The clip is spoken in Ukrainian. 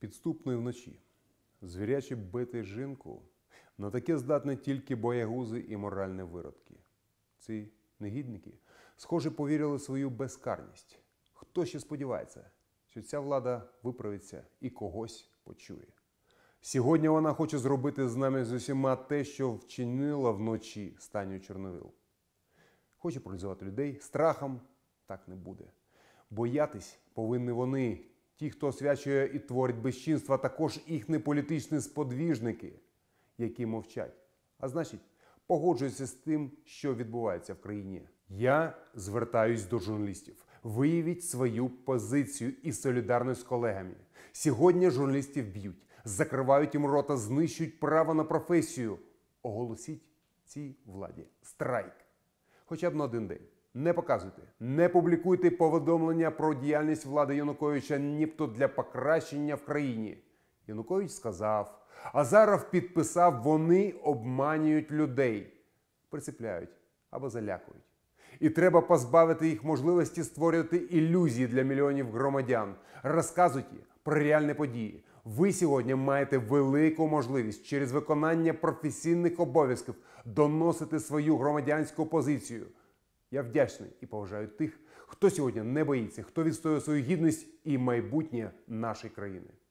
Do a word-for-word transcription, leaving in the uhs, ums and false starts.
Підступний вночі, звіряче бити жінку, на таке здатні тільки боягузи і моральні виродки. Ці негідники, схоже, повірили в свою безкарність. Хто ще сподівається, що ця влада виправиться і когось почує? Сьогодні вона хоче зробити з нами з усіма те, що вчинила вночі Станю Чорновіл. Хоче паралізувати людей страхом, так не буде. Боятись повинні вони, ті, хто освячує і творить безчинства, також їхні політичні сподвіжники, які мовчать. А значить, погоджуються з тим, що відбувається в країні. Я звертаюсь до журналістів. Виявіть свою позицію і солідарність з колегами. Сьогодні журналістів б'ють, закривають їм рота, знищують право на професію. Оголосіть цій владі страйк. Хоча б на один день. Не показуйте, не публікуйте повідомлення про діяльність влади Януковича нібито для покращення в країні. Янукович сказав, Азаров підписав, вони обманюють людей. Прицепляють або залякують. І треба позбавити їх можливості створювати ілюзії для мільйонів громадян. Розказуйте про реальні події. Ви сьогодні маєте велику можливість через виконання професійних обов'язків доносити свою громадянську позицію. Я вдячний і поважаю тих, хто сьогодні не боїться, хто відстоює свою гідність і майбутнє нашої країни.